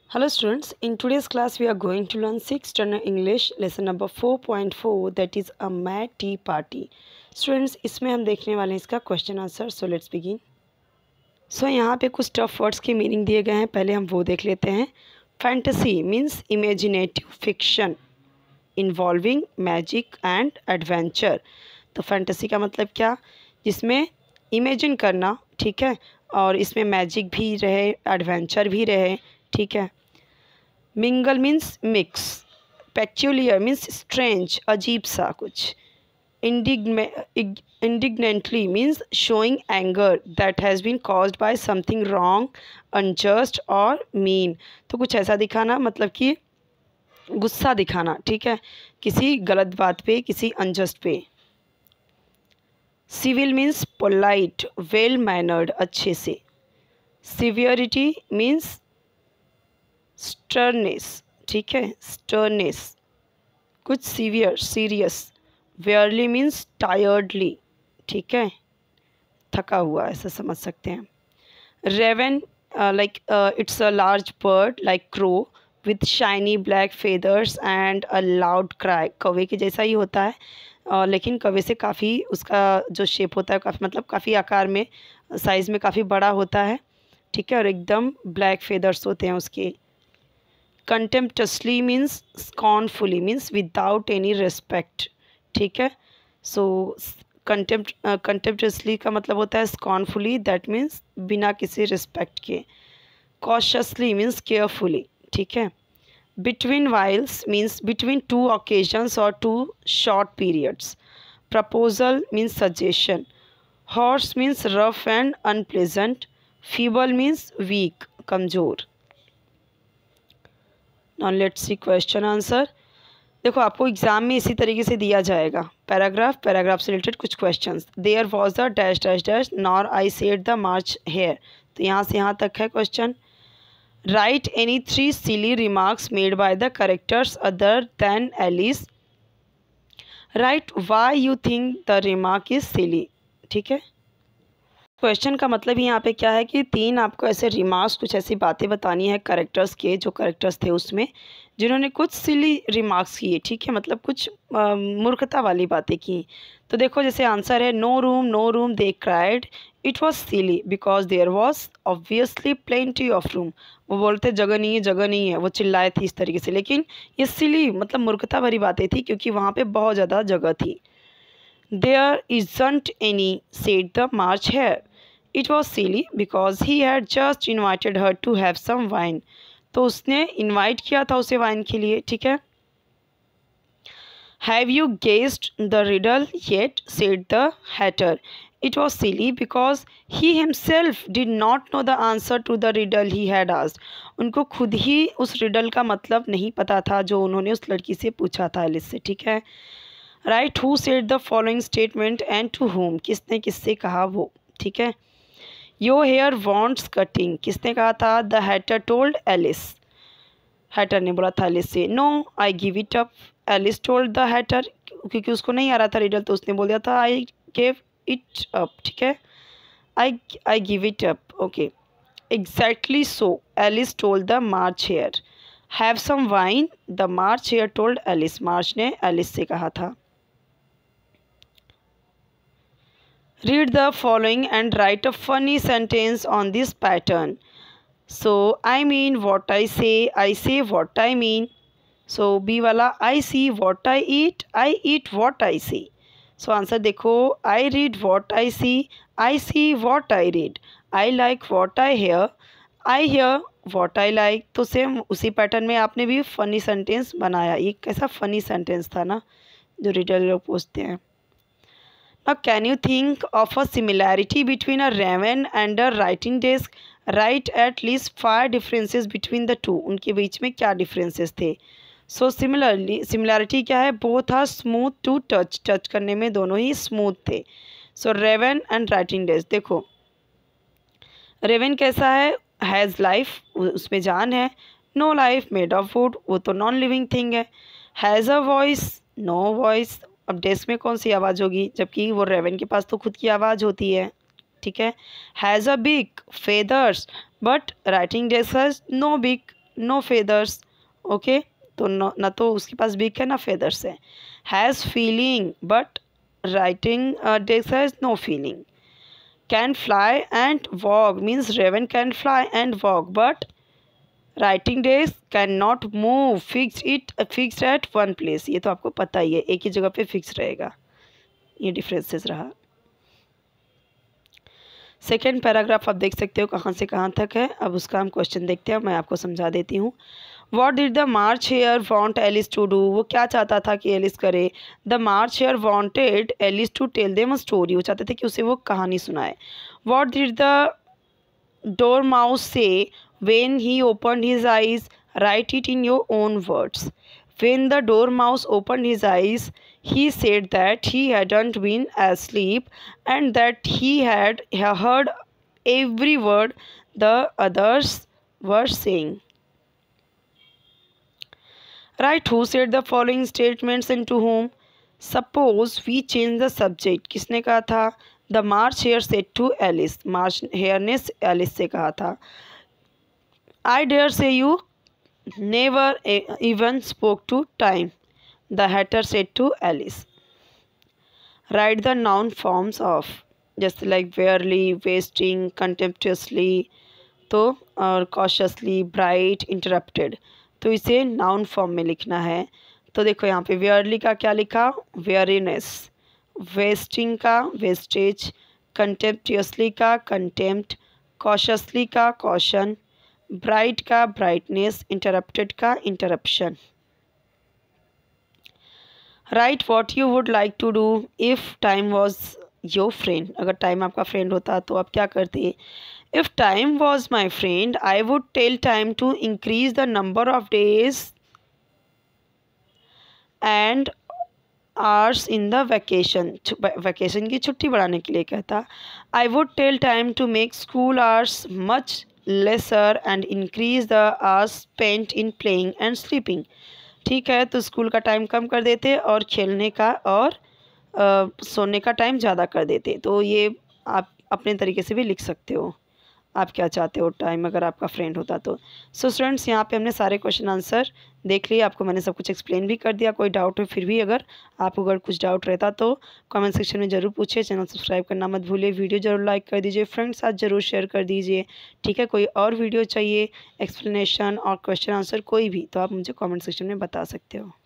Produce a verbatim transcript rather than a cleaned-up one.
Hello students, in today's class we are going to learn sixth standard English lesson number four point four, that is a mad tea party. Students, इसमें हम देखने वाले हैं इसका question answer. So let's begin. So यहाँ पे कुछ tough words के मीनिंग दिए गए हैं, पहले हम वो देख लेते हैं. Fantasy means imaginative fiction involving magic and adventure. तो फैंटेसी का मतलब क्या, जिसमें इमेजिन करना, ठीक है, और इसमें मैजिक भी रहे, एडवेंचर भी रहे, ठीक है. Mingle means mix. Peculiar means strange, अजीब सा कुछ. Indignantly means showing anger that has been caused by something wrong, unjust और मीन. तो कुछ ऐसा दिखाना, मतलब कि गुस्सा दिखाना, ठीक है, किसी गलत बात पे, किसी अनजस्ट पे. Civil means polite, well mannered, अच्छे से. सिवियरिटी मीन्स स्टर्नेस, ठीक है, स्टर्नेस, कुछ severe, serious. Wearily means tiredly, ठीक है, थका हुआ, ऐसा समझ सकते हैं. Raven like it's a large bird like crow with shiny black feathers and a loud cry. कौवे के जैसा ही होता है, uh, लेकिन कौवे से काफ़ी उसका जो शेप होता है, काफ़ी मतलब काफ़ी आकार में, साइज़ में काफ़ी बड़ा होता है, ठीक है, और एकदम ब्लैक फेदर्स होते हैं उसके. Contemptuously means scornfully, means without any respect, ठीक है. सो कंटेम्प्ट कंटेम्प्टसली का मतलब होता है स्कॉर्नफुली, दैट मीन्स बिना किसी रिस्पेक्ट के. कॉशियसली मीन्स केयरफुली, ठीक है. Between whiles means between two occasions और two short periods. Proposal means suggestion. Hoarse means rough and unpleasant. Feeble means weak, कमज़ोर. Now let's see question answer. देखो, आपको exam में इसी तरीके से दिया जाएगा, पैराग्राफ, पैराग्राफ से रिलेटेड कुछ questions. There was the dash dash dash nor I said the March Hare. तो यहाँ से यहाँ तक है क्वेश्चन. Right any three silly remarks made by the characters other than Alice. Write why you think the remark is silly, ठीक है. Question का मतलब यहाँ पे क्या है कि तीन आपको ऐसे रिमार्क्स, कुछ ऐसी बातें बतानी है करेक्टर्स के, जो करेक्टर्स थे उसमें जिन्होंने कुछ सिली रिमार्क्स किए, ठीक है, मतलब कुछ मूर्खता वाली बातें की. तो देखो, जैसे आंसर है no room no room they cried it was silly because there was obviously plenty of room. वो बोलते जगह नहीं है, जगह नहीं है, वो चिल्लाए थे इस तरीके से, लेकिन ये सिली मतलब मूर्खता भरी बातें थी क्योंकि वहाँ पे बहुत ज़्यादा जगह थी. There isn't any said the March Hare. It was silly because he had just invited her to have some wine. तो उसने इनवाइट किया था उसे वाइन के लिए, ठीक है. Have you guessed the riddle yet? said the hatter. It was silly because he himself did not know the answer to the riddle he had asked. उनको खुद ही उस riddle का मतलब नहीं पता था जो उन्होंने उस लड़की से पूछा था, एलिस से, ठीक है. Right, who said the following statement and to whom? किसने किससे कहा वो, ठीक है. योर हेयर वॉन्ट्स कटिंग, किसने कहा था. The Hatter told Alice. Hatter ने बोला था एलिस से. No I give it up, Alice told the Hatter. क्योंकि उसको नहीं आ रहा था रिडल, तो उसने बोल दिया था आई गिव इट अप, ठीक है. I I give it up, okay. Exactly so Alice told the March Hare. Have some wine, the March Hare told Alice. March ने एलिस से कहा था. Read the following and write a funny sentence on this pattern. So, I mean what I say, I say what I mean. So, B वाला I see what I eat, I eat what I see. So, answer देखो, I read what I see, I see what I read. I like what I hear, I hear what I like. तो same उसी pattern में आपने भी funny sentence बनाया. ये कैसा funny sentence था ना, जो रिडल लोग पूछते हैं. Now, can you think of a similarity between a raven and a writing desk? Write at least five differences between the two. उनके बीच में क्या differences थे. So similarly, similarity क्या है, both are smooth to touch. touch करने में दोनों ही smooth थे. So raven and writing desk. देखो, raven कैसा है, has life, उसमें जान है. No life, made of wood, वो तो non living thing है. Has a voice, no voice. अब डेस्क में कौन सी आवाज़ होगी, जबकि वो रेवन के पास तो खुद की आवाज़ होती है, ठीक है. Has a big feathers but writing desk has no big no feathers. Okay, तो न, न तो उसके पास बिक है ना फेदर्स है। Has feeling but writing desk has no feeling. Can fly and walk means raven can fly and walk but writing desk can not move fix it fixed at one place. ये तो आपको पता ही है, एक ही जगह पे fix रहेगा। ये डिफरेंसेस रहा। सेकेंड पैराग्राफ आप देख सकते हो कहाँ से कहाँ तक है। अब उसका हम क्वेश्चन देखते हैं, मैं आपको समझा देती हूँ। What did the March Hare want Alice to do. वो क्या चाहता था कि एलिस करे। The March Hare wanted Alice to tell them a story. वो चाहते थे कि उसे वो कहानी सुनाए। What did the dormouse से when he opened his eyes, write it in your own words. When the dormouse opened his eyes, he said that he hadn't been asleep and that he had heard every word the others were saying. Right, who said the following statements and to whom? Suppose we change the subject. किसने कहा था? The March Hare said to Alice. March Hare ने Alice से कहा था। I dare say you never even spoke to time, the Hatter said to Alice. Write the noun forms of, just like barely, wasting, contemptuously, तो और cautiously, bright, interrupted, तो इसे noun form में लिखना है। तो देखो यहाँ पे barely का क्या लिखा, weariness, wasting का wastage, contemptuously का contempt, cautiously का caution, ब्राइट का ब्राइटनेस, इंटरप्टेड का interruption. Write what you would like to do if time was your friend. अगर टाइम आपका फ्रेंड होता तो आप क्या करते। If time was my friend I would tell time to increase the number of days and hours in the vacation. Vacation की छुट्टी बढ़ाने के लिए कहता। I would tell time to make school hours much lesser and increase the hours spent in playing and sleeping। ठीक है, तो school का टाइम कम कर देते और खेलने का और आ, सोने का टाइम ज़्यादा कर देते। तो ये आप अपने तरीके से भी लिख सकते हो, आप क्या चाहते हो टाइम अगर आपका फ्रेंड होता तो। सो so, स्टूडेंट्स यहाँ पे हमने सारे क्वेश्चन आंसर देख लिए, आपको मैंने सब कुछ एक्सप्लेन भी कर दिया। कोई डाउट हो फिर भी अगर आपको अगर कुछ डाउट रहता तो कमेंट सेक्शन में ज़रूर पूछिए। चैनल सब्सक्राइब करना मत भूलिए, वीडियो ज़रूर लाइक कर दीजिए, फ्रेंड्स साथ ज़रूर शेयर कर दीजिए। ठीक है, कोई और वीडियो चाहिए एक्सप्लेनेशन और क्वेश्चन आंसर कोई भी, तो आप मुझे कॉमेंट सेक्शन में बता सकते हो।